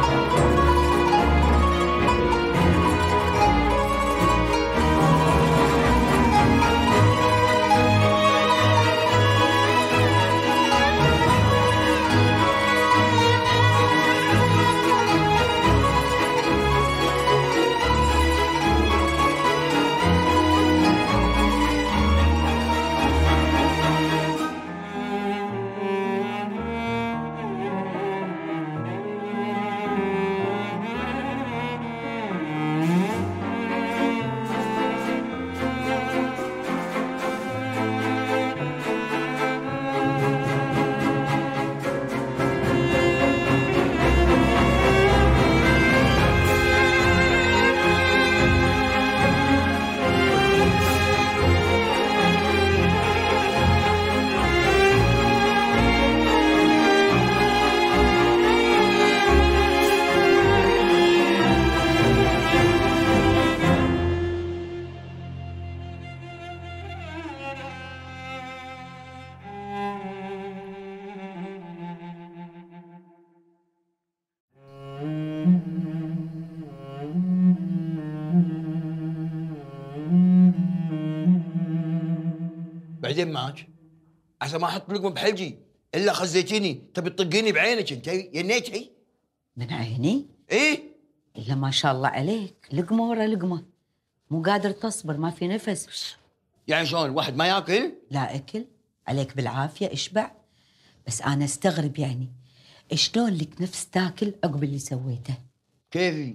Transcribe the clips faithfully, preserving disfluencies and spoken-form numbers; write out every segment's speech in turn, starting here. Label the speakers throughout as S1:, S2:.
S1: بعدين معك عشان ما احط لقمه بحلجي الا خزيتيني. تبي تطقيني بعينك انت يا نيتي؟
S2: من عيني؟
S1: ايه
S2: الا ما شاء الله عليك، لقمه ورا لقمه، مو قادر تصبر، ما في نفس.
S1: يعني شلون الواحد ما ياكل؟
S2: لا اكل، عليك بالعافيه اشبع. بس انا استغرب يعني شلون لك نفس تاكل عقب اللي سويته؟
S1: كيفي؟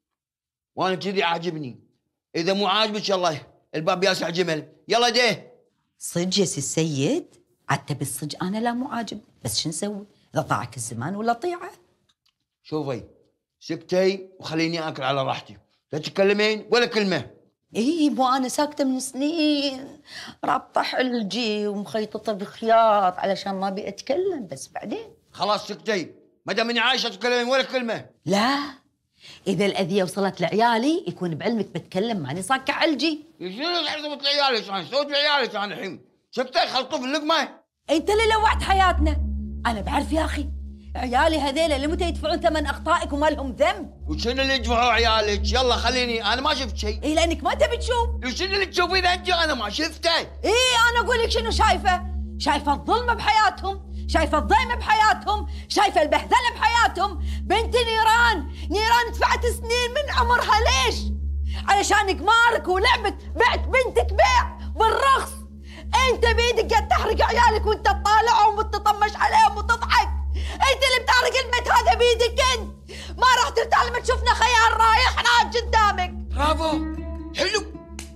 S1: وانا كذي عاجبني. اذا مو عاجبك يلا الباب ياسع جمل، يلا ديه.
S2: صدق يا سي السيد؟ عتب الصدق انا لا مو عاجبني، بس شو نسوي؟ اذا طاعك الزمان ولا طيعه.
S1: شوفي سكتي وخليني اكل على راحتي، لا تتكلمين ولا كلمه.
S2: اي مو انا ساكته من سنين، رابطه حلجي ومخيططه بخياط علشان ما ابي اتكلم، بس بعدين
S1: خلاص سكتي، ما دام اني عايشه تتكلمين ولا كلمه.
S2: لا، اذا الاذيه وصلت لعيالي يكون بعلمك بتكلم، ماني صاكه حلجي.
S1: شنو حسبت لعيالك؟ انا سويت لعيالك انا الحين؟ سكتي خلطوا في اللقمه.
S2: انت اللي لوعت حياتنا، انا بعرف يا اخي. عيالي هذيلا لمتى يدفعون ثمن اخطائك وما لهم ذنب؟
S1: وشنو اللي يدفعوا عيالك؟ يلا خليني، انا ما شفت شيء.
S2: اي لانك ما تبي تشوف.
S1: وشنو اللي تشوفينه انت؟ انا ما شفته.
S2: اي انا اقول لك شنو شايفه؟ شايفه الظلم بحياتهم، شايفه الضيم بحياتهم، شايفه البهذله بحياتهم. بنت نيران، نيران دفعت سنين من عمرها ليش؟ علشان قمارك ولعبك بعت بنتك بيع بالرخص. انت بيدك قاعد تحرق عيالك وانت تطالعهم وتطمش عليهم وتضحك. انت اللي بتحرق البيت هذا بيدك انت. ما راح ترتاح لما تشوفنا خيال رايح ناج قدامك.
S1: برافو، حلو،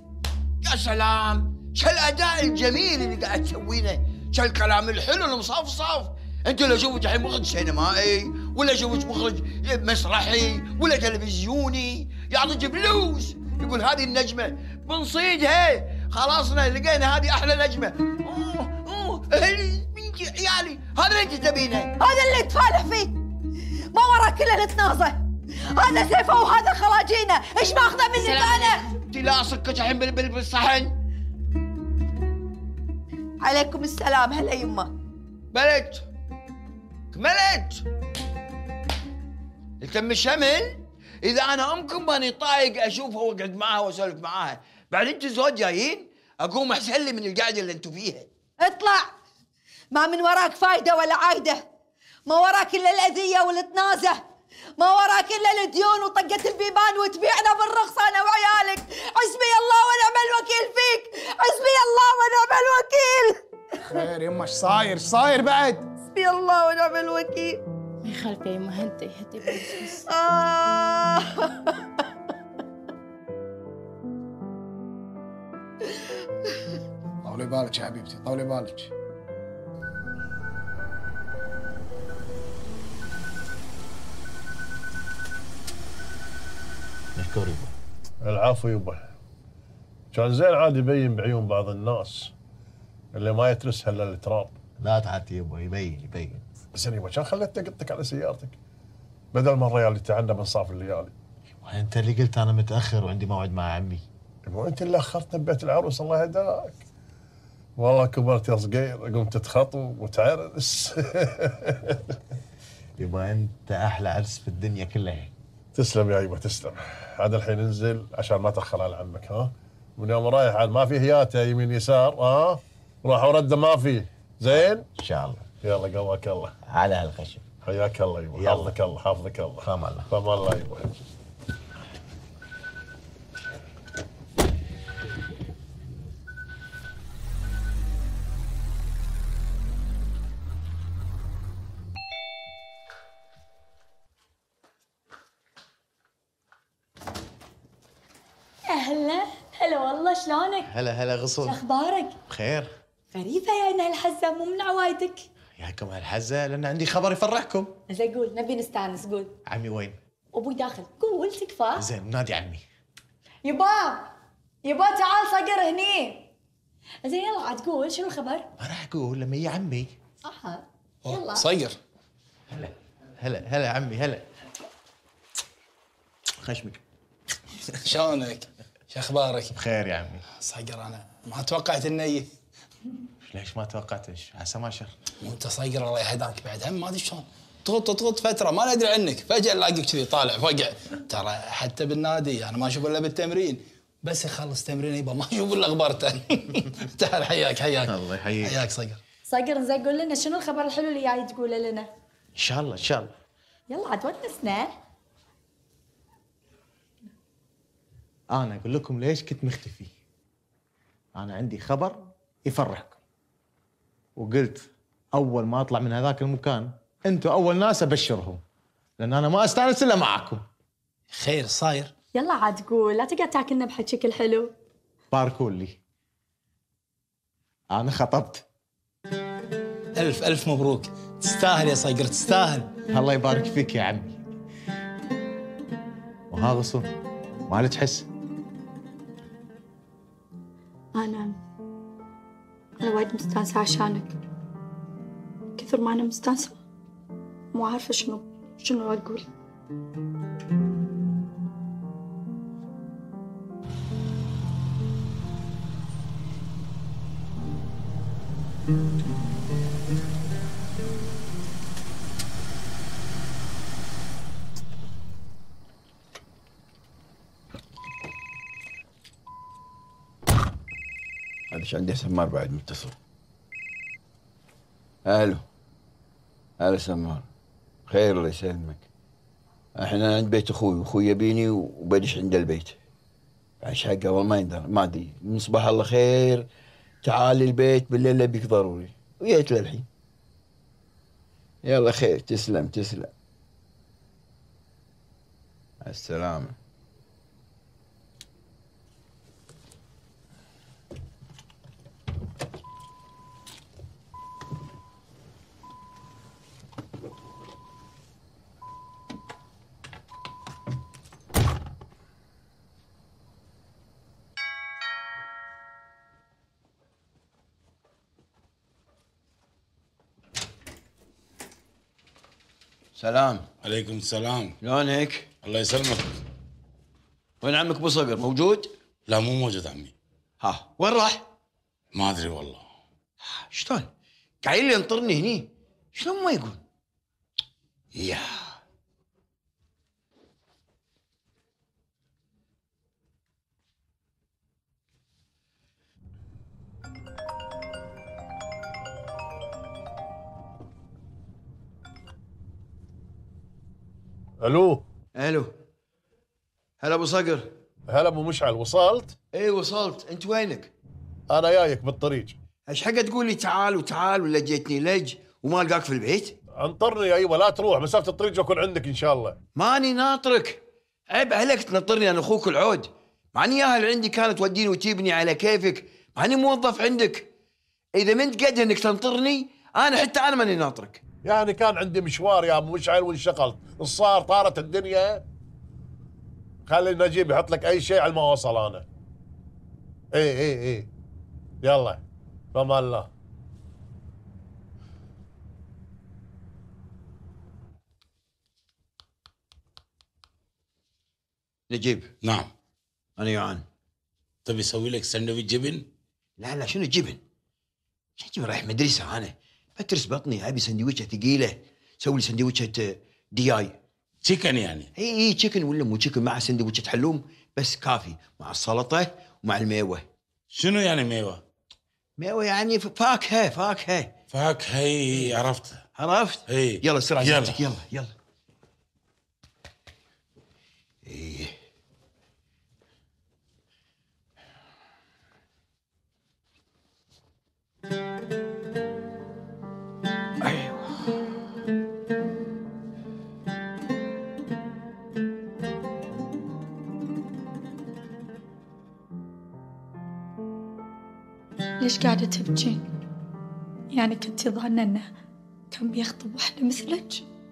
S1: يا سلام، شو الاداء الجميل اللي قاعد تسوينه، شو الكلام الحلو المصفصف. انت لو شوفك الحين مخرج سينمائي ولا شوفك مخرج مسرحي ولا تلفزيوني يعطيك فلوس يقول هذه النجمه بنصيدها، خلاصنا لقينا هذه احلى نجمه. اوه اوه اهلي بنتي عيالي، هذا اللي انت تبينه،
S2: هذا اللي تفالح فيه. ما ورا كل التنازه، هذا سيفه وهذا خراجينه، ايش ماخذه منك انا؟
S1: انت لا اصكك الحين بالصحن.
S2: عليكم السلام. هلا يمه.
S1: بلت كملت التم الشمل. اذا انا امكم ماني طايق اشوفها واقعد معاها واسولف معاها، بعدين انتوا زود جايين اقوم احسن لي من القعده اللي انتوا فيها.
S2: اطلع، ما من وراك فايده ولا عايده، ما وراك الا الاذيه والتنازه، ما وراك الا الديون وطقه البيبان وتبيعنا بالرخص انا وعيالك. حسبي الله ونعم الوكيل فيك، حسبي الله ونعم الوكيل.
S3: خير يمه، ايش صاير؟ ايش صاير بعد؟
S2: حسبي الله ونعم الوكيل.
S4: ما يخالف يا يمه، هدي هدي بس.
S2: آه.
S3: طولي بالك يا حبيبتي، طولي بالك.
S5: مشكور يبا.
S6: العفو يبا. كان زين عاد يبين بعيون بعض الناس اللي ما يترسها الا التراب.
S5: لا تعاتي يبا، يبين يبين.
S6: بس يبا كان خليتني اقطك على سيارتك بدل ما الريال اللي تعنا من صاف الليالي.
S5: انت اللي قلت انا متاخر وعندي موعد مع عمي.
S6: يبا انت اللي اخرتنا ببيت العروس الله يهداك. والله كبرت يا صقير، قمت تخطو وتعرس.
S5: يبا انت احلى عرس في الدنيا كلها.
S6: تسلم يا يبا تسلم. عاد الحين انزل عشان ما تاخر على عمك ها. من يوم رايح عاد ما في هياته يمين يسار ها. راح ورده ما في. زين؟
S5: ان شاء الله.
S6: يلا قواك الله.
S5: على هالخشب.
S6: حياك الله يبا.
S5: يلا.
S6: حافظك الله حافظك الله.
S5: فام الله.
S6: فام الله يبا.
S7: أهلا هلا والله شلونك؟
S5: هلا هلا غصن.
S7: شو أخبارك؟
S5: بخير.
S7: غريبة يا إن هالحزة مو من عوايدك.
S5: ياكم هالحزه لان عندي خبر يفرحكم.
S7: زين قول نبي نستانس قول.
S5: عمي وين؟
S7: أبوي داخل قول تكفى.
S5: زين نادي عمي.
S7: يبا يبا تعال صقر هني. زين يلا عاد قول شنو الخبر؟
S5: ما راح اقول لما يجي عمي.
S7: أها يلا.
S3: صقر.
S5: هلا هلا هلا عمي هلا. خشمك.
S3: شلونك؟ شو اخبارك؟
S5: بخير يا عمي.
S3: صقر انا ما توقعت اني
S5: ليش ما توقعتش؟ عسى ما شر.
S3: وانت صقر الله يهداك بعد هم ما ادري شلون تغط تغط فتره ما ندري عنك فجاه نلاقيك كذي طالع فقع. ترى حتى بالنادي انا ما اشوف الا بالتمرين بس يخلص تمرين يبا ما اشوف الا اخبارته. تعال حياك حياك.
S5: الله يحييك.
S3: حياك صقر.
S7: صقر زين قول لنا شنو الخبر الحلو اللي جاي تقوله لنا؟
S5: ان شاء الله ان شاء الله.
S7: يلا عاد ونسنا.
S5: انا اقول لكم ليش كنت مختفي. انا عندي خبر يفرحكم. وقلت اول ما اطلع من هذاك المكان انتم اول ناس ابشرهم لان انا ما استانس الا معاكم.
S3: خير صاير؟
S7: يلا عاد قول لا تقعد تاكلنا بحكيك الحلو.
S5: باركوا لي. انا خطبت.
S3: الف الف مبروك تستاهل يا صقر تستاهل.
S5: الله يبارك فيك يا عمي. وها غصن ما لك حس.
S7: أنا أنا وايد مستانسة عشانك كثر ما أنا مستانسة مو عارفة شنو شنو أقول.
S1: معلش عندي سمار بعد متصل. الو هلا سمار. خير الله يسلمك. احنا عند بيت اخوي واخوي يبيني وبدش عند البيت. عايش حقه والله ما يندر ما ادري من صباح الله خير. تعال البيت بالليل ابيك ضروري وجيت للحين. يلا خير تسلم تسلم. مع السلامة. سلام.
S8: عليكم السلام.
S1: شلونك؟
S8: الله يسلمك.
S1: وين عمك ابو صقر موجود؟
S8: لا مو موجود عمي.
S1: ها وين راح؟
S8: ما ادري والله.
S1: شلون؟ قايل لي انطرني هني شلون ما يقول؟ يا
S6: الو.
S1: الو هلا ابو صقر.
S6: هلا ابو مشعل وصلت؟
S1: اي وصلت. انت وينك؟
S6: انا جايك بالطريق.
S1: ايش حق تقول لي تعال وتعال ولا جيتني لج وما القاك في البيت؟
S6: انطرني يا ايوه لا تروح مسافه الطريق اكون عندك ان شاء الله.
S1: ماني ناطرك. عيب عليك تنطرني انا اخوك العود. معني اياها اللي عندي كانت توديني وتجيبني على كيفك. ماني موظف عندك. اذا ما انت قد انك تنطرني انا حتى انا ماني ناطرك.
S6: يعني كان عندي مشوار يا ابو مشعل وانشغلت الصار طارت الدنيا. خلي نجيب يحط لك اي شيء على ما وصل انا. اي اي اي يلا فما الله.
S1: نجيب.
S8: نعم.
S1: انا جوعان.
S8: تبي اسوي لك سندويش جبن؟
S1: لا لا شنو جبن؟ شنو جبن رايح مدرسه انا. بترس بطني ابي سندويشه ثقيله. سوي لي سندويشة دياي.
S8: تشيكن يعني؟
S1: اي اي تشيكن ولا مو تشيكن، مع سندويشة حلوم بس كافي، مع السلطة ومع الميوة.
S8: شنو يعني ميوة؟
S1: ميوة يعني فاكهة فاكهة
S8: فاكهة. هي عرفتها.
S1: عرفت؟
S8: اي
S1: يلا سرعة
S8: يلا
S1: يلا يلا, يلا. ايه ايوه.
S7: ليش قاعدة تبكين؟ يعني كنتي ظانة انه كان بيخطب وحدة مثلك؟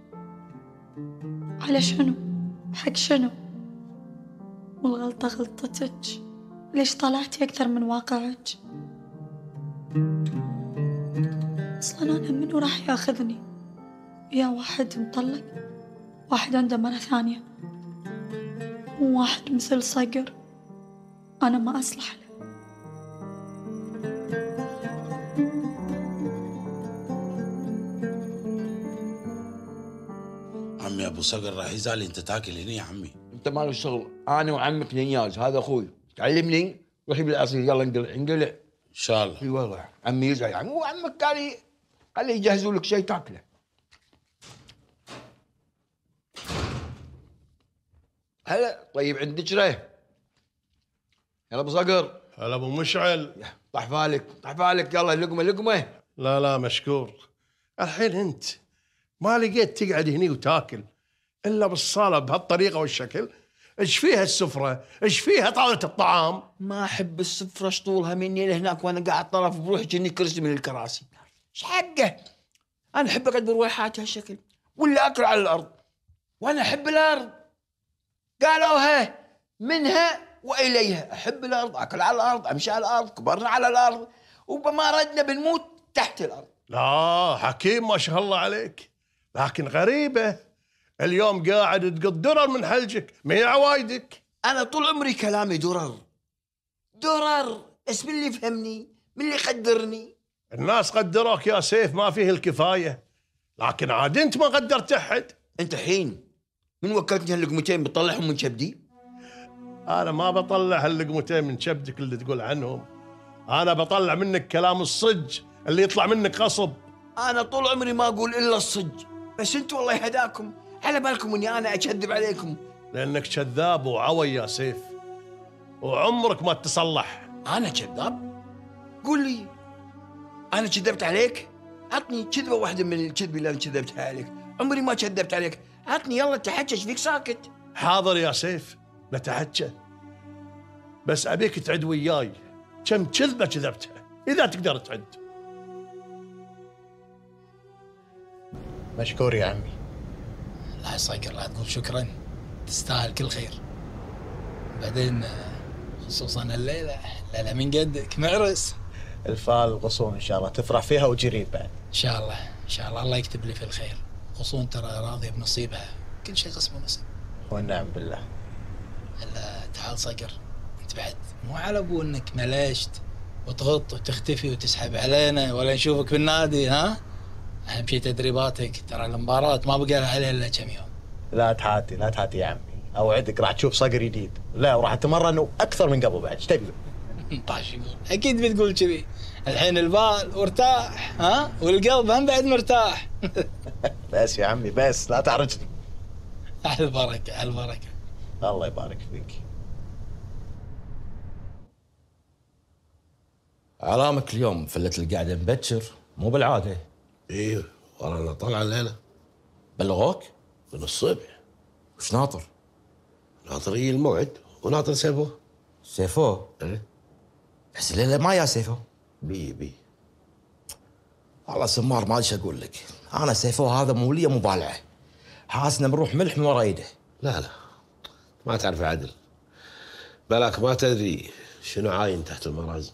S7: على شنو؟ حق شنو؟ والغلطة غلطتك، ليش طلعتي أكثر من واقعك؟ أصلاً أنا منو راح ياخذني؟ يا واحد مطلق، واحد عنده مرة ثانية، وواحد مثل صقر أنا ما أصلح له.
S8: عمي ابو صقر راح يزعل انت تاكل هنا يا عمي.
S1: انت مالك شغل، انا وعمك نياز، هذا اخوي تعلمني روح جيب العصير يلا انقلع انقلع.
S8: ان شاء الله.
S1: اي والله عمي يزعل يعني، مو عمك قال لي قال لي يجهزوا لك شيء تاكله. هلا طيب عند دجره. يلا ابو صقر.
S6: هلا ابو مشعل.
S1: طح بالك طح بالك يلا لقمه لقمه.
S6: لا لا مشكور. الحين انت ما لقيت تقعد هني وتاكل الا بالصاله بهالطريقه والشكل؟ ايش فيها السفره؟ ايش فيها طاوله الطعام؟
S1: ما احب السفره شطولها مني لهناك وانا قاعد طرف بروحي كأني كرسي من الكراسي. ايش حقه؟ انا احب اقعد برويحات هالشكل ولا اكل على الارض، وانا احب الارض. قالوها منها واليها، احب الارض، اكل على الارض، امشي على الارض، كبرنا على الارض، وبما ردنا بنموت تحت الارض.
S6: لا حكيم ما شاء الله عليك، لكن غريبه اليوم قاعد تقط درر من حلجك، من عوايدك.
S1: انا طول عمري كلامي درر درر، بس من اللي يفهمني من اللي يقدرني.
S6: الناس قدروك يا سيف ما فيه الكفايه، لكن عاد انت ما قدرت احد.
S1: انت حين من وكلتني هاللقمتين بتطلعهم من كبدي؟
S6: انا ما بطلع هاللقمتين من كبدك اللي تقول عنهم، انا بطلع منك كلام الصج اللي يطلع منك غصب.
S1: انا طول عمري ما اقول الا الصج، بس انتوا الله يهداكم على بالكم اني انا اكذب عليكم.
S6: لانك كذاب وعوي يا سيف، وعمرك ما تصلح.
S1: انا كذاب؟ قول لي انا كذبت عليك؟ عطني كذبه واحده من الكذب اللي انا كذبتها عليك. عمري ما كذبت عليك، عطني يلا تحكش فيك ساكت.
S6: حاضر يا سيف نتحكى، بس ابيك تعد وياي كم كذبه كذبتها اذا تقدر تعد.
S5: مشكور يا عمي.
S3: لا يا صقر لا تقول شكرا، تستاهل كل خير. بعدين خصوصا الليله، الليله من قدك معرس.
S5: الفال الغصون ان شاء الله تفرح فيها وجريب بعد.
S3: ان شاء الله ان شاء الله الله يكتب لي في الخير. غصون ترى راضيه بنصيبها، كل شيء قسمه نصيب.
S5: ونعم بالله.
S3: هلا تعال صقر، انت بعد مو على ابو انك ملشت وتغط وتختفي وتسحب علينا ولا نشوفك بالنادي. ها اهم شيء تدريباتك، ترى المباراه ما بقى لها عليها الا كم يوم.
S5: لا تحاتي لا تحاتي يا عمي، اوعدك راح تشوف صقر جديد، لا وراح اتمرن اكثر من قبل بعد. ايش تبي؟
S3: طاش يقول اكيد بتقول كذي. الحين البال وارتاح، ها والقلب هم بعد مرتاح.
S5: بس يا عمي بس لا تعرجني.
S3: على البركه على البركه.
S5: الله يبارك فيك.
S9: علامك اليوم فلت القعده مبكر مو بالعاده.
S10: ايوه ورانا طلع الليله.
S9: بلغوك؟
S10: من الصبح.
S9: وش ناطر؟
S10: ناطر يجي الموعد وناطر سيفو.
S9: سيفو؟
S10: ايه
S9: بس الليله ما يا سيفو.
S10: بي بي
S9: والله سمار ما ادري ايش اقول لك، انا سيفو هذا مو لي مبالعه، حاسنا بنروح ملح من ورا ايده.
S10: لا لا ما تعرف عدل، بلاك ما تدري شنو عاين تحت المرازم.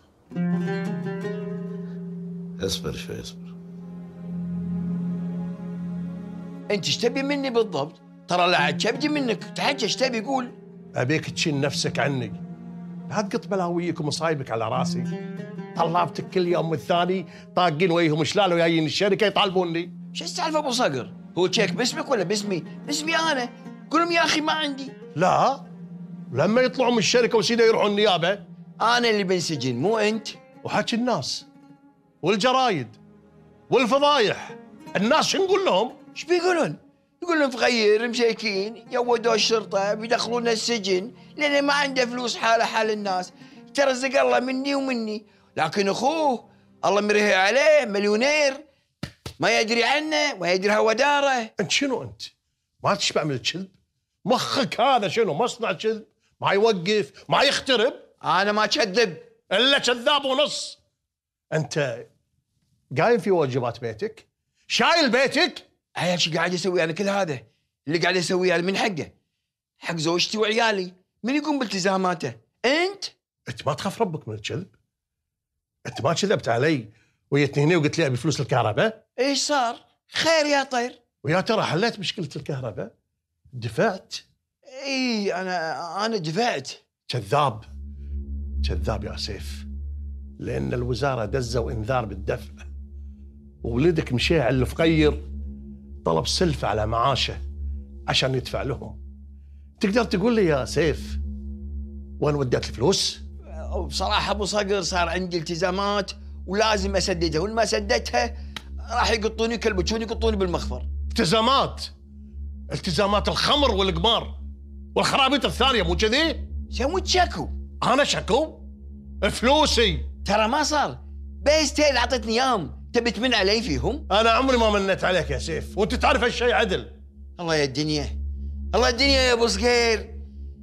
S10: اصبر شوي اصبر.
S1: انت ايش تبي مني بالضبط؟ ترى لا كبدي منك، تحكي ايش تبي قول؟
S6: ابيك تشيل نفسك عني، لا تقط بلاويك ومصايبك على راسي. طلابتك كل يوم والثاني طاقين ويهم شلال وجايين الشركه يطالبوني.
S1: شو السالفه ابو صقر؟ هو تشيك باسمك ولا باسمي؟ باسمي انا. قول لهم يا اخي ما عندي.
S6: لا، لما يطلعوا من الشركه وسيده يروحوا النيابه
S1: انا اللي بنسجن مو انت.
S6: وحكي الناس والجرايد والفضايح، الناس شو نقول لهم؟
S1: ايش بيقولون؟ يقول لهم فغير مشيكين يودوا الشرطه بيدخلونا السجن لان ما عنده فلوس حاله حال الناس. ترزق الله مني ومني، لكن اخوه الله مرهي عليه مليونير ما يدري عنه وما يدري هو داره.
S6: انت شنو انت؟ ما تشبع من الكذب؟ مخك هذا شنو؟ مصنع كذب؟ ما يوقف، ما يخترب؟
S1: انا ما كذب
S6: الا كذاب ونص. انت قايم في واجبات بيتك؟ شايل بيتك؟
S1: عيال شو قاعد يسوي انا كل هذا؟ اللي قاعد يسويه هذا من حقه، حق زوجتي وعيالي، من يقوم بالتزاماته؟ انت؟
S6: انت ما تخاف ربك من الكذب؟ انت ما كذبت علي ويتني هنا وقلت لي ابي فلوس الكهرباء؟
S1: ايش صار؟ خير يا طير.
S6: ويا ترى حليت مشكله الكهرباء؟ دفعت؟
S1: اي انا انا دفعت.
S6: كذاب كذاب يا سيف، لان الوزاره دزوا انذار بالدفع، وولدك مشيع الفقير طلب سلفه على معاشه عشان يدفع لهم. تقدر تقول لي يا سيف وين وديت الفلوس؟
S1: بصراحه ابو صقر صار عندي التزامات ولازم اسددها، وان ما سددتها راح يقطوني يكلبشوني يقطوني بالمخفر.
S6: التزامات؟ التزامات الخمر والقمار والخرابيط الثانيه مو كذي؟
S1: شو تشكو؟
S6: انا شكو؟ فلوسي
S1: ترى ما صار، بيستين اعطتني اياهم تبي تمن علي فيهم؟
S6: انا عمري ما منيت عليك يا سيف، وانت تعرف هالشيء عدل.
S1: الله يا الدنيا، الله الدنيا يا ابو صقير.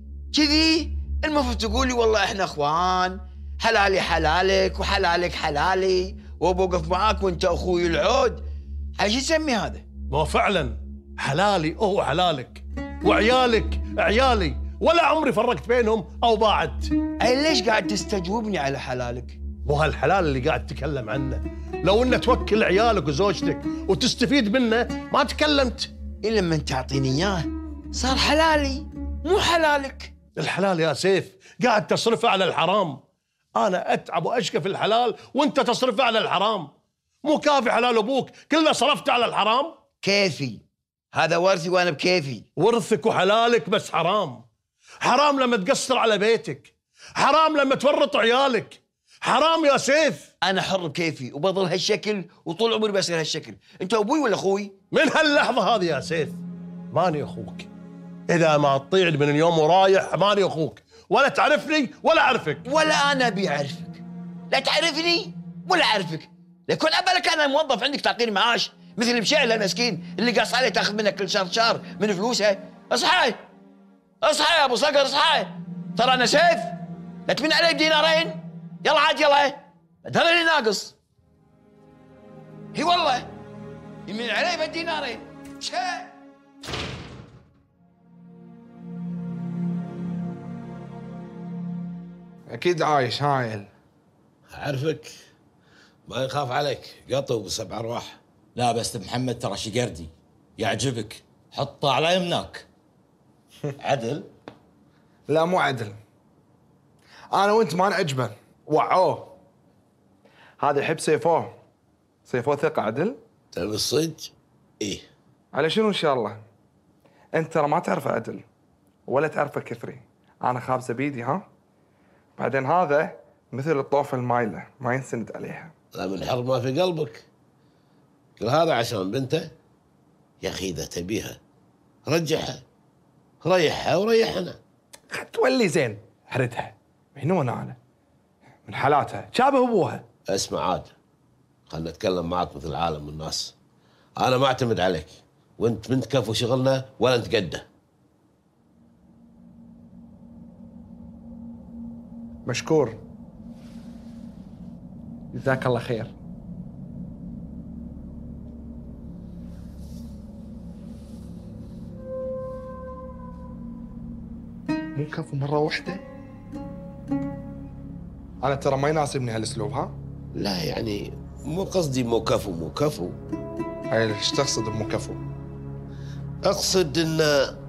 S1: كذي المفروض تقولي والله احنا اخوان، حلالي حلالك وحلالك حلالي، وبوقف معاك وانت اخوي العود. ايش يسمي هذا؟
S6: ما فعلا حلالي هو حلالك وعيالك عيالي، ولا عمري فرقت بينهم او باعدت.
S1: اي ليش قاعد تستجوبني على حلالك؟
S6: مو هالحلال اللي قاعد تتكلم عنه، لو انه توكل عيالك وزوجتك وتستفيد منه ما تكلمت.
S1: الا لما تعطيني اياه صار حلالي مو حلالك.
S6: الحلال يا سيف قاعد تصرفه على الحرام. انا اتعب واشقى في الحلال وانت تصرفه على الحرام. مو كافي حلال ابوك كله صرفته على الحرام؟
S1: كيفي، هذا ورثي وانا بكيفي.
S6: ورثك وحلالك بس حرام. حرام لما تقصر على بيتك، حرام لما تورط عيالك، حرام يا سيف.
S1: انا حر بكيفي وبظل هالشكل وطول عمري بصير هالشكل. انت ابوي ولا اخوي؟
S6: من هاللحظه هذه يا سيف ماني اخوك. اذا ما تطيع من اليوم ورايح ماني اخوك، ولا تعرفني ولا اعرفك.
S1: ولا انا ابي اعرفك، لا تعرفني ولا اعرفك. ليكون ابلك انا موظف عندك تعطيني معاش مثل المشعل المسكين اللي قاص عليه تاخذ منك كل شهر شهر من فلوسها. اصحى اصحى يا ابو صقر اصحى، ترى انا سيف، لا تمن علي بدينارين. يلا عاد يلا، هذا اللي ناقص. اي والله يمين علي بدينارين. شا
S11: اكيد عايش هايل.
S10: اعرفك ما يخاف عليك، قطو بسبع ارواح.
S9: لا بس محمد ترى شقردي يعجبك، حطه على يمناك. عدل؟
S11: لا مو عدل، انا وانت ما نعجبه، وعوه. هذا يحب سيفوه، سيفوه ثقة. عدل؟
S10: تبي الصدق؟ ايه.
S11: على شنو ان شاء الله؟ انت ترى ما تعرف عدل ولا تعرفه كثري، انا خابزه بيدي. ها بعدين هذا مثل الطوفه المايله ما ينسند عليها.
S10: لا من حر ما في قلبك. كل هذا عشان بنته؟ يا اخي اذا تبيها رجعها، ريحها وريحنا.
S11: تولي زين حردها مجنون انا من حالاتها، شابه ابوها.
S10: اسمع عاد، خلنا نتكلم معك مثل عالم الناس. انا ما اعتمد عليك، وانت من تكفو شغلنا ولا نتقدى.
S11: مشكور، جزاك الله خير. مو كفو مرة واحدة؟ أنا ترى ما يناسبني هالأسلوب. ها؟
S10: لا يعني مو قصدي مو كفو مو كفو.
S11: هاي ايش تقصد بمو كفو؟
S10: أقصد إن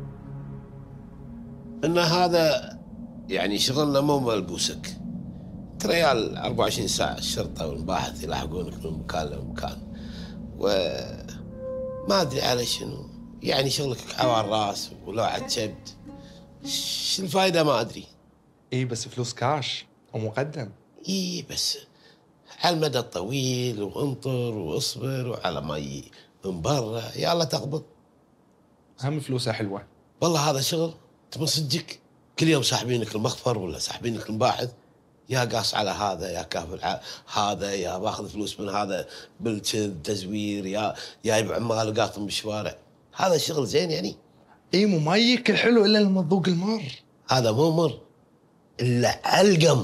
S10: إن هذا يعني شغلنا مو ملبوسك. ريال أربعة وعشرين ساعة الشرطة والمباحث يلاحقونك من مكان لمكان، وما ما ادري على شنو، يعني شغلك حوار راس ولوعة شبد، شو الفايدة ما ادري.
S11: اي بس فلوس كاش ومقدم.
S10: اي بس على المدى الطويل، وانطر واصبر وعلى ما يجي من برا يا الله تقبض.
S11: هم فلوسها حلوه.
S10: والله هذا شغل تبى صدقك، كل يوم ساحبينك المخفر ولا ساحبينك المباحث، يا قاص على هذا يا كافل على هذا، يا باخذ فلوس من هذا بالكذب تزوير، يا جايب عمال وقاطم بالشوارع. هذا شغل زين يعني؟
S11: اي مو ما يجيك الحلو الا لما تذوق المر.
S10: هذا مو مر الا علقم.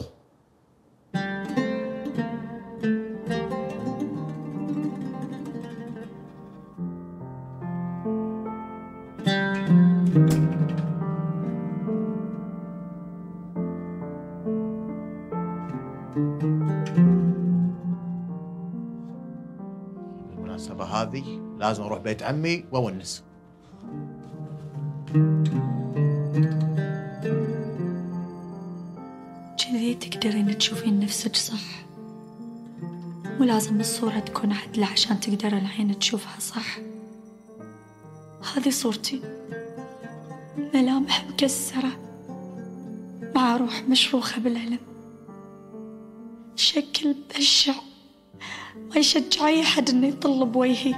S5: بالمناسبة هذه لازم اروح بيت عمي واونس.
S7: كذي تقدرين تشوفين نفسك صح، مو لازم الصورة تكون عدلة عشان تقدر العين تشوفها صح. هذه صورتي، ملامح مكسرة مع روح مشروخة بالألم، شكل بشع ما يشجع أي حد إنه يطل بوجهي.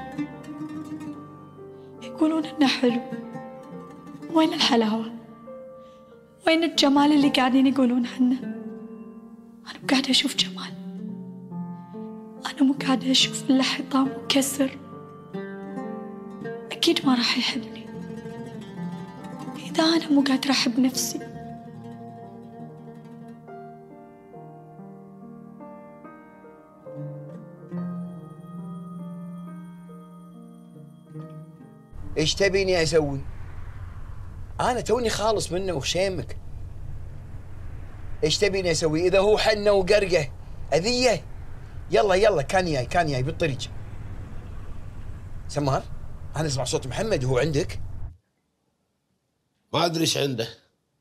S7: يقولون إنه حلو، وين الحلاوة؟ وين الجمال اللي قاعدين يقولون عنه؟ أنا مو قاعدة أشوف جمال، أنا مو قاعدة أشوف إلا حطام وكسر. أكيد ما راح يحبني إذا أنا مو قادرة أحب نفسي.
S1: ايش تبيني اسوي؟ انا توني خالص منه وشيمك. ايش تبيني اسوي؟ اذا هو حنه وقرقه اذيه، يلا يلا كان جاي كان جاي بالطريق. سمار، انا اسمع صوت محمد وهو عندك.
S10: ما ادري ايش عنده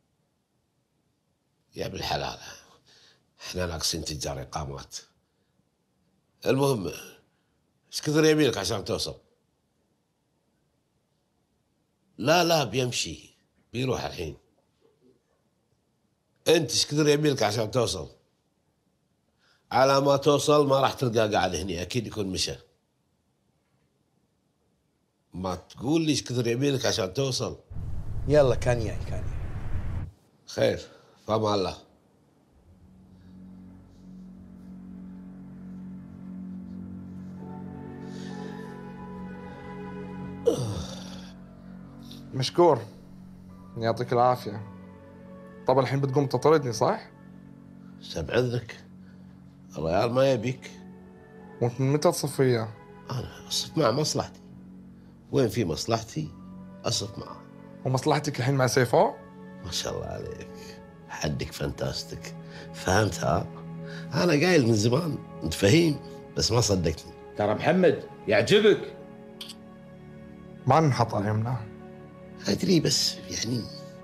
S10: يا ابن الحلال، احنا ناقصين تجار اقامات. المهم ايش كثر يبيلك عشان توصل؟ لا لا بيمشي، بيروح الحين. انت ايش كثر يبيلك عشان توصل؟ على ما توصل ما راح تلقاه قاعد هني، اكيد يكون مشى. ما تقول لي ايش كثر يبيلك عشان توصل؟
S1: يلا كان جاي كان جاي.
S10: خير، فما الله.
S11: مشكور، يعطيك العافية. طب الحين بتقوم تطردني صح؟
S10: سبع اذنك، الريال ما يبيك.
S11: وانت من متى تصف وياه؟
S10: انا اصف مع مصلحتي، وين في مصلحتي اصف معه.
S11: ومصلحتك الحين مع سيفو؟
S10: ما شاء الله عليك، حدك فانتاستيك. فهمتها؟ انا قايل من زمان انت فهيم بس ما صدقتني.
S9: ترى محمد يعجبك.
S11: ما نحط على يمنا.
S10: ادري بس يعني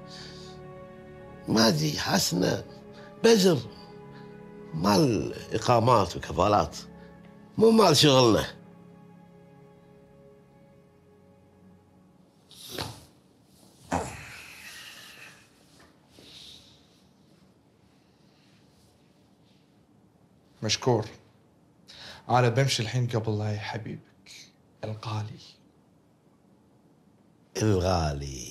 S10: ما ادري، حاسس انه بزر مال اقامات وكفالات، مو مال شغلنا.
S11: مشكور، انا بمشي الحين قبل لا يا حبيبك الغالي.
S10: الغالي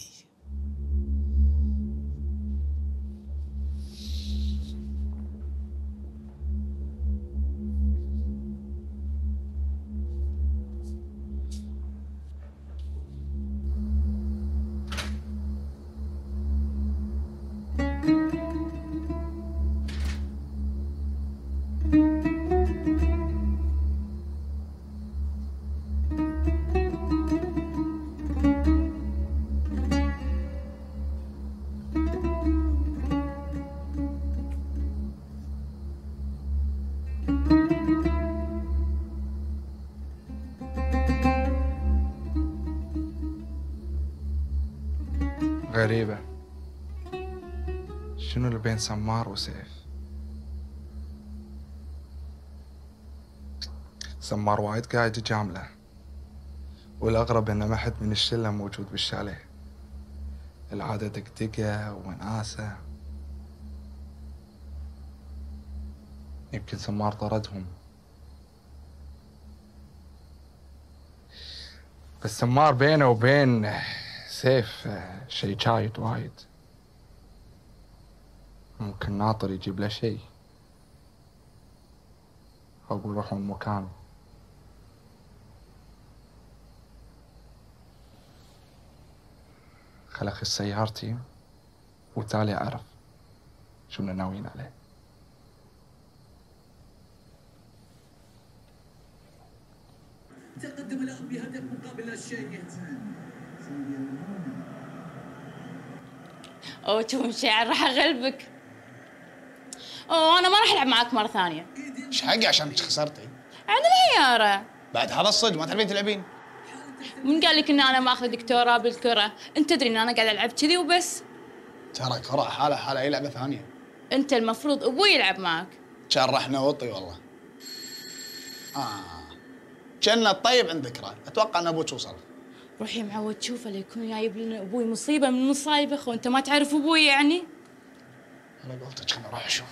S11: غريبة، شنو اللي بين سمار وسيف؟ سمار وايد قاعد يجامله، والأغرب إن ما حد من الشلة موجود بالشاليه. العادة دقدقة وناسة. يمكن سمار طردهم. بس سمار بينه وبين سيف شي شايط وايد. ممكن ناطر يجيب له شي. أقول روحوا من مكانه. خل أخذ سيارتي وتالي أعرف شو ناويين عليه.
S12: تقدم الأخ بهدف مقابل لا شيء.
S4: اوه شوف مشاعر راح اغلبك. اوه انا ما راح العب معاك مره ثانيه.
S3: ايش حقي عشان خسرتي؟
S4: عند العياره.
S3: بعد هذا الصدق ما تعرفين تلعبين؟
S4: من قال لك ان انا ماخذ دكتوراه بالكره؟ انت تدري ان انا قاعد العب كذي وبس.
S3: ترى كره حالة حالة اي لعبة ثانية.
S4: انت المفروض ابوي يلعب معك.
S3: شرحنا وطي والله. اه كنا الطيب عند ذكرى، اتوقع ان ابوك وصل.
S4: روح يا معود تشوفه ليكون جايب لنا ابوي مصيبه من مصايبه. اخو انت ما تعرف ابوي يعني؟
S3: انا قلت خليني اروح اشوف.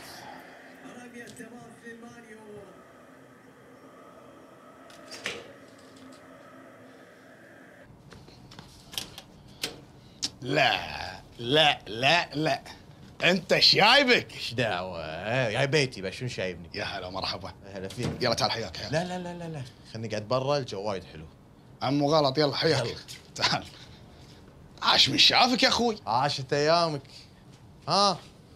S3: لا لا لا لا انت ايش جايبك؟
S5: ايش دعوه؟ جاي بيتي بس شنو شايبني؟
S3: يا هلا مرحبا.
S5: هلا فيك.
S3: يلا تعال حياك حياك.
S5: لا لا لا لا لا خلني قاعد برا الجو وايد حلو.
S3: عمو غلط يلا حياك. تعال. عاش من شافك يا اخوي.
S5: عاشت ايامك. ها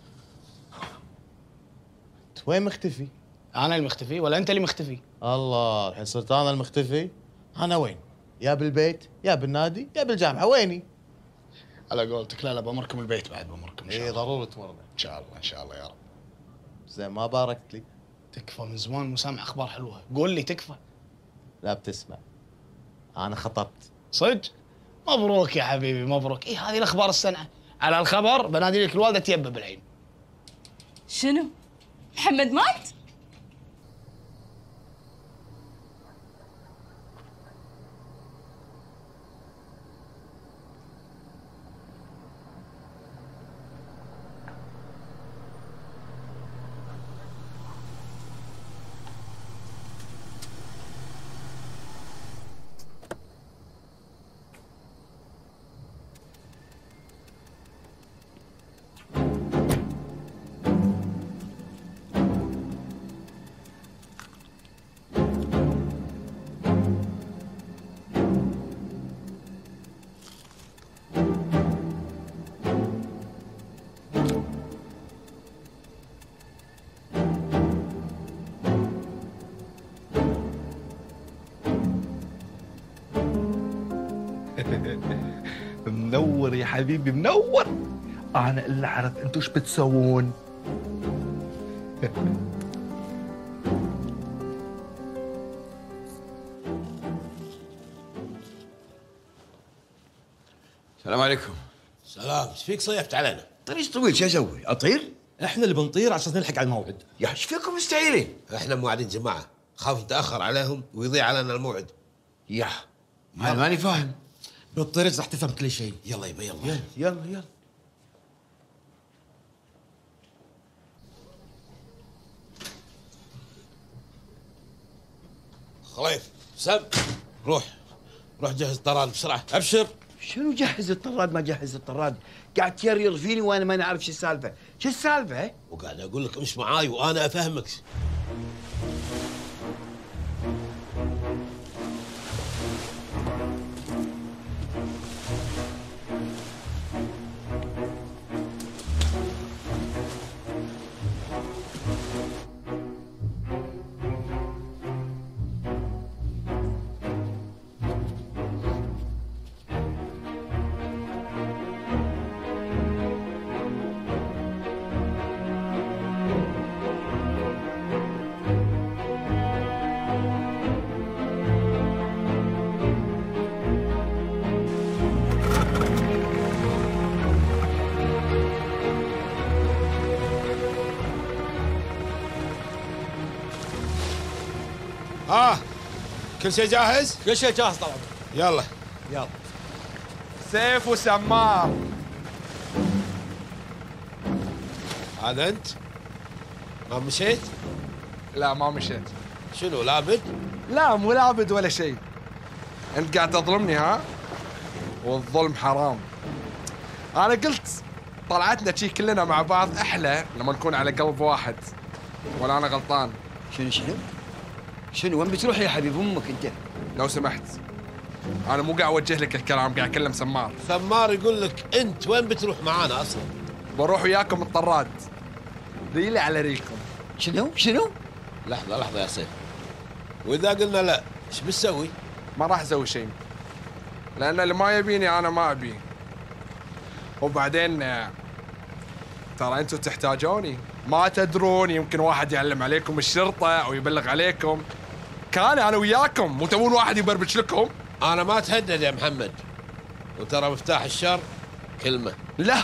S5: انت وين مختفي؟
S3: انا المختفي ولا انت اللي مختفي؟
S5: الله الحين صرت انا المختفي؟ انا وين؟ يا بالبيت يا بالنادي يا بالجامعه، ويني؟
S3: على قولتك. لا لا بمركم البيت بعد بمركم ان شاء الله.
S5: اي ضروري تمرنا
S3: ان شاء الله ان شاء الله يا رب.
S5: زين ما باركت لي.
S3: تكفى من زمان مسامع اخبار حلوه، قول لي تكفى.
S5: لا بتسمع، انا خطبت.
S3: صدق؟ مبروك يا حبيبي مبروك. ايه هذه الاخبار السنعه. على الخبر بنادي لك الوالده تيبه بالعين.
S4: شنو؟ محمد مات؟
S11: منور يا حبيبي منور. انا اللي عرفت انتوا ايش بتسوون.
S1: السلام عليكم.
S10: سلام، ايش فيك صيفت علينا؟
S1: طريق طويل شو اسوي؟ اطير؟
S9: احنا اللي بنطير عشان نلحق على الموعد.
S1: يا ايش فيكم مستعيرين؟
S10: احنا موعدين جماعه، خاف نتاخر عليهم ويضيع علينا الموعد.
S1: يا انا ماني فاهم.
S9: بالطريق راح تفهم كل شيء.
S10: يلا يبا يلا
S1: يلا يلا يلا.
S10: خليف سم روح روح جهز الطراد بسرعه. ابشر.
S1: شنو جهز الطراد ما جهز الطراد؟ قاعد تيرير فيني وانا ما نعرف شو السالفه، شو السالفه؟
S10: وقاعد اقول لك امش معاي وانا افهمك.
S8: ها كل شيء جاهز؟
S9: كل شيء جاهز طبعا.
S10: يلا
S5: يلا.
S11: سيف وسمار.
S10: هذا انت؟ ما مشيت؟
S11: لا ما مشيت.
S10: شنو لابد؟
S11: لا مو لابد ولا شيء. انت قاعد تظلمني ها؟ والظلم حرام. انا قلت طلعتنا شي كلنا مع بعض احلى لما نكون على قلب واحد. ولا انا غلطان؟
S1: شنو شنو؟ شنو وين بتروح يا حبيب امك انت؟
S11: لو سمحت انا مو قاعد اوجه لك الكلام، قاعد اكلم سمار.
S10: سمار يقول لك انت وين بتروح معانا اصلا؟
S11: بروح وياكم الطراد. ريلي على ريكم.
S1: شنو شنو؟
S10: لحظة لحظة يا سيف. واذا قلنا لا ايش بتسوي؟
S11: ما راح اسوي شيء. لان اللي ما يبيني انا ما ابيه. وبعدين ترى انتم تحتاجوني، ما تدرون يمكن واحد يعلم عليكم الشرطة او يبلغ عليكم. كان انا وياكم مو تبون واحد يبربش لكم؟
S10: انا ما اتهدد يا محمد، وترى مفتاح الشر كلمة.
S11: لا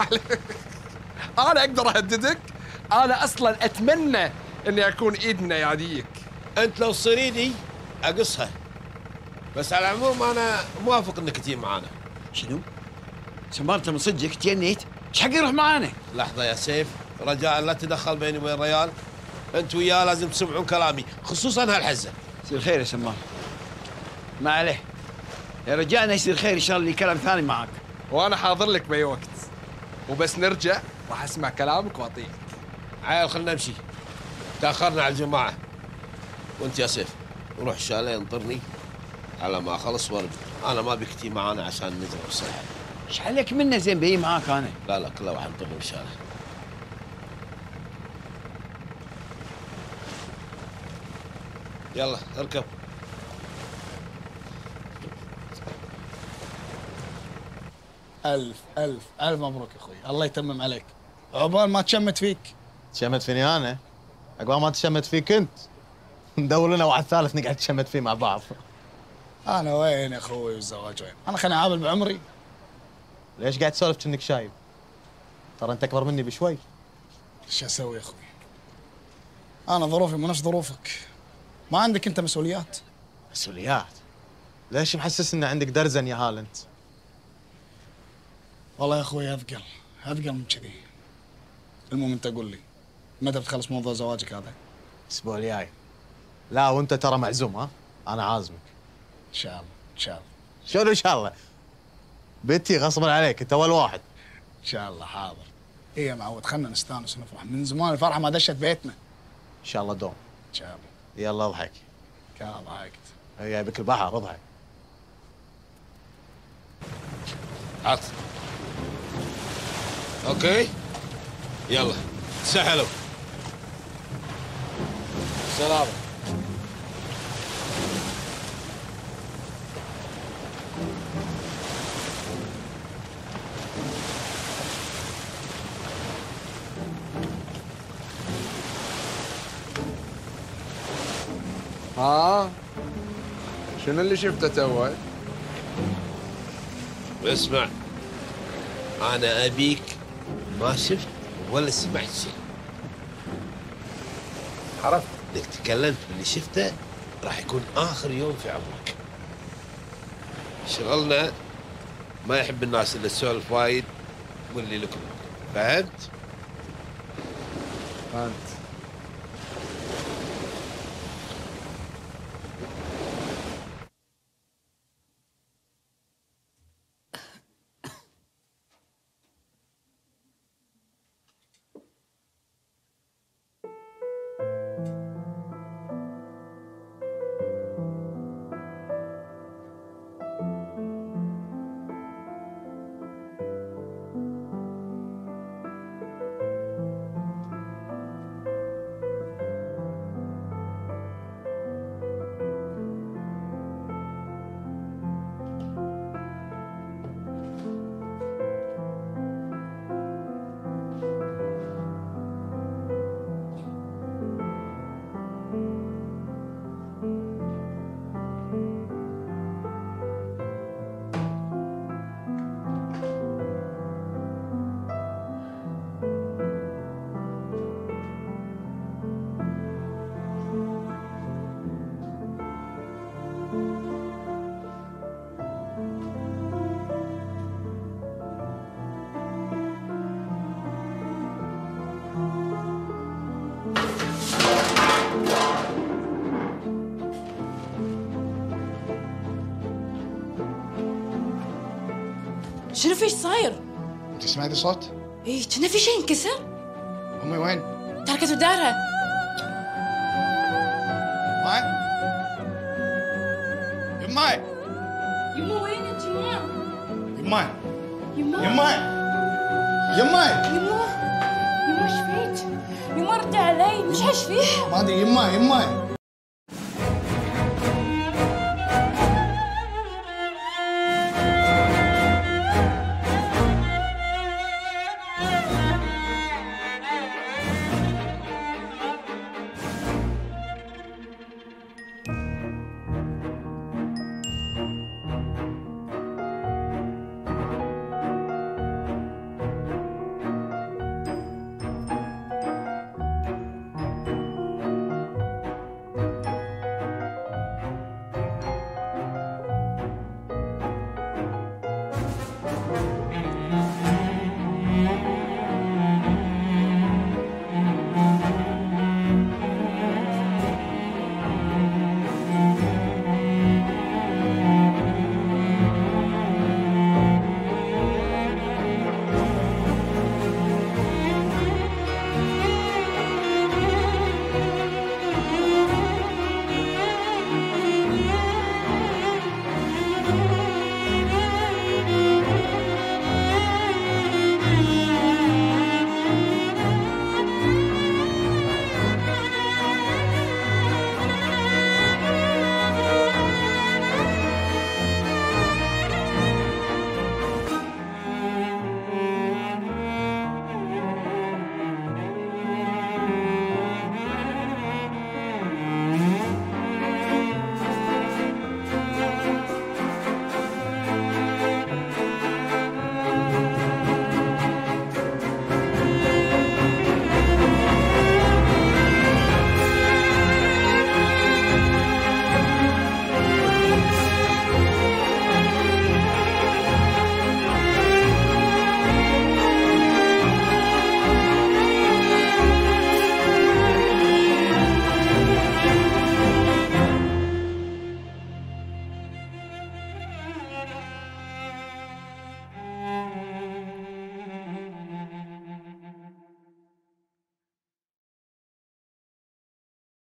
S11: انا اقدر اهددك؟ انا اصلا اتمنى اني اكون ايدنا ياديك.
S10: انت لو تصير ايدي اقصها. بس على العموم انا موافق انك تجي معانا.
S1: شنو؟ سمار انت من صدقك تجنيت؟ ايش حق يروح معانا؟
S10: لحظة يا سيف، رجاء لا تدخل بيني وبين ريال. انت وياه لازم تسمعون كلامي، خصوصا هالحزة.
S1: يصير خير يا سمار. ما عليه. يا رجعنا يصير خير ان شاء الله لي كلام ثاني معاك.
S11: وانا حاضر لك باي وقت. وبس نرجع راح اسمع كلامك واطيعك.
S10: عيال خلنا نمشي. تاخرنا على الجماعة. وانت يا سيف روح الشاليه انطرني على ما اخلص وارجع. انا ما بك تجي معانا عشان نزرع الصحة.
S1: ايش عليك منه زين بيجي معاك انا؟
S10: لا لا كله واحد انطرني بالشارع. يلا اركب.
S3: ألف ألف ألف مبروك يا أخوي، الله يتمم عليك. عقبال ما تشمت فيك.
S5: تشمت فيني انا؟ عقبال ما تشمت فيك انت. ندور لنا واحد ثالث نقعد تشمت فيه مع بعض.
S3: أنا وين يا أخوي والزواج وين؟ أنا خليني أعامل بعمري.
S5: ليش قاعد تسولف كأنك شايب؟ ترى أنت أكبر مني بشوي.
S3: ايش أسوي يا أخوي؟ أنا ظروفي مو نفس ظروفك. ما عندك أنت مسؤوليات؟
S5: مسؤوليات؟ ليش محسس إن عندك درزن يا هال أنت؟
S3: والله يا أخوي أثقل، أثقل من كذي. المهم أنت قول لي، متى بتخلص موضوع زواجك هذا؟
S5: الأسبوع الجاي. لا وأنت ترى معزوم ها؟ أنا عازمك.
S3: إن شاء الله، إن شاء الله.
S5: شنو إن شاء الله؟ بنتي غصبا عليك، أنت أول واحد.
S3: إن شاء الله حاضر. إيه يا معود خلنا نستانس ونفرح، من زمان الفرحة ما دشت بيتنا.
S5: إن شاء الله دوم.
S3: إن شاء الله.
S5: يلا اضحك.
S3: كان ضحكت.
S5: هيا بك البحر اضحك.
S10: عط. اوكي يلا سهلوا. سلام.
S11: ها شنو اللي شفته توه؟
S10: اسمع انا ابيك ما شفت ولا سمعت شيء. عرفت؟ اذا تكلمت باللي شفته راح يكون اخر يوم في عمرك. شغلنا ما يحب الناس اللي تسولف وايد واللي لكم. فهمت؟
S11: فهمت.
S4: شنو فيش صاير؟
S13: انت سمعتي صوت؟
S4: ايه كنا في شيء انكسر.
S13: امي وين؟
S4: تركت بدارها.
S13: ماي؟ يماي
S4: يما وينك يما؟
S13: يماي
S4: يما
S13: يماي يماي
S4: يما يما ايش فيك؟ يما رد علي مش ايش فيه؟
S13: ما ادري يماي يماي